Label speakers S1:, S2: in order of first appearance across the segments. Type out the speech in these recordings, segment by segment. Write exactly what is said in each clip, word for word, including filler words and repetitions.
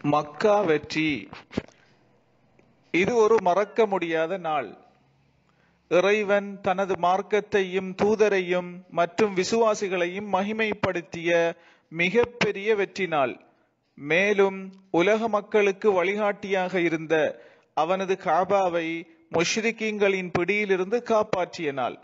S1: மக்கா வெற்றி. இது ஒரு மறக்க முடியாத நாள். இறைவன் தனது மார்க்கத்தையும் தூதரையும் மற்றும் விசுவாசிகளையும் மகிமைப்படுத்திய மிகப்பெரிய வெற்றி நாள். மேலும் உலக மக்களுக்கு வழிகாட்டியாக இருந்த அவனது காபாவை முஷ்ரிக்கீன்களின் பிடியிலிருந்து காப்பாற்றிய நாள்.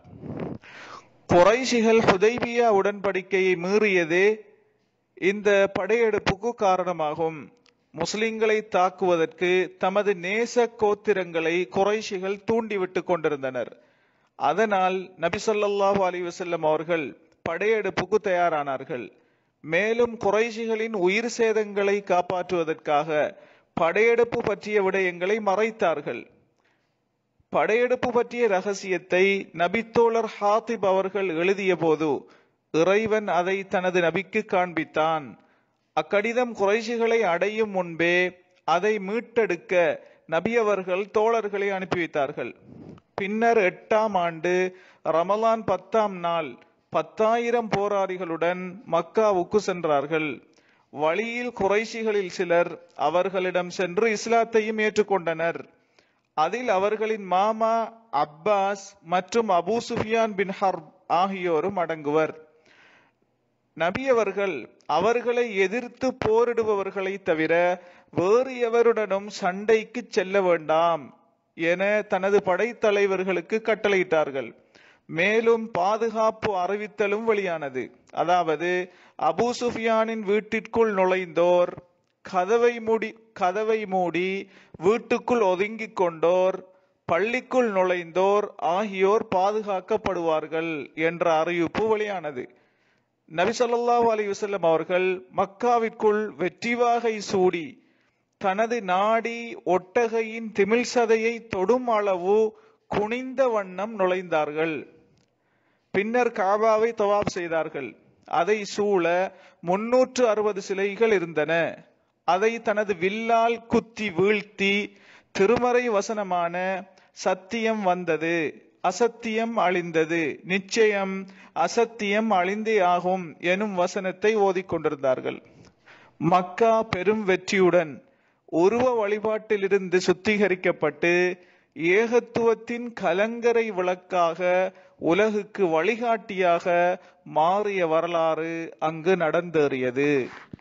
S1: குறைஷிகள் ஹுதைபியா உடன்படிக்கையை மீறியதே இந்த படையெடுப்புக்கு காரணமாகும். முஸ்லிம்களை தாக்குவதற்கு தமது நேச கோத்திரங்களை குறைஷிகள் தூண்டிவிட்டு கொண்டிருந்தனர். அதனால் நபி ஸல்லல்லாஹு அலைஹி வஸல்லம் அவர்கள் படையெடுப்புக்கு தயாரானார்கள். மேலும் குறைஷிகளின் உயிர் சேதங்களை காப்பாற்றுவதற்காக படையெடுப்பு பற்றிய விடயங்களை மறைத்தார்கள். படையெடுப்பு பற்றிய ரகசியத்தை நபித்தோழர் ஹாத்திப் அவர்கள் எழுதிய போது இறைவன் அதை தனது நபிக்கு காண்பித்தான். அக்கடிதம் குறைஷிகளை அடையும் முன்பே அதை மீட்டெடுக்க நபி அவர்கள் தோழர்களை அனுப்பி வைத்தார்கள். பின்னர் எட்டாம் ஆண்டு ரமலான் பத்தாம் நாள் பத்தாயிரம் போராளிகளுடன் மக்காவுக்கு சென்றார்கள். வழியில் குறைஷிகளில் சிலர் அவர்களிடம் சென்று இஸ்லாத்தையும் ஏற்றுக்கொண்டனர். அதில் அவர்களின் மாமா அப்பாஸ் மற்றும் அபூ சுஃபியான் பின் ஹர்ப் ஆகியோரும் அடங்குவர். நபி அவர்கள் அவர்களை எதிர்த்து போரிடுபவர்களை தவிர வேறு எவருடனும் சண்டைக்கு செல்ல வேண்டாம் என தனது படைத்தலைவர்களுக்கு கட்டளையிட்டார்கள். மேலும் பாதுகாப்பு அறிவித்தலும் வெளியானது. அதாவது அபூ சுஃபியானின் வீட்டிற்குள் நுழைந்தோர், கதவை மூடி கதவை மூடி வீட்டுக்குள் ஒதுங்கிக் கொண்டோர், பள்ளிக்குள் நுழைந்தோர் ஆகியோர் பாதுகாக்கப்படுவார்கள் என்ற அறிவிப்பு வெளியானது. நபி ஸல்லல்லாஹு அலைஹி வஸல்லம் அவர்கள் மக்காவிற்குள் வெற்றி வாகை சூடி தனது நாடி ஒட்டகையின் திமில் சதையை தொடும் அளவு குனிந்த வண்ணம் நுழைந்தார்கள். பின்னர் காபாவை தவாப் செய்தார்கள். அதை சூழ முன்னூற்று அறுபது சிலைகள் இருந்தன. அதை தனது வில்லால் குத்தி வீழ்த்தி திருமறை வசனமான சத்தியம் வந்தது, அசத்தியம் அழிந்தது, நிச்சயம் அசத்தியம் அழிந்தே ஆகும் எனும் வசனத்தை ஓதிக்கொண்டிருந்தார்கள். மக்கா பெரும் வெற்றியுடன் உருவ வழிபாட்டிலிருந்து சுத்திகரிக்கப்பட்டு ஏகத்துவத்தின் கலங்கரை விளக்காக உலகுக்கு வழிகாட்டியாக மாறிய வரலாறு அங்கு நடந்தேறியது.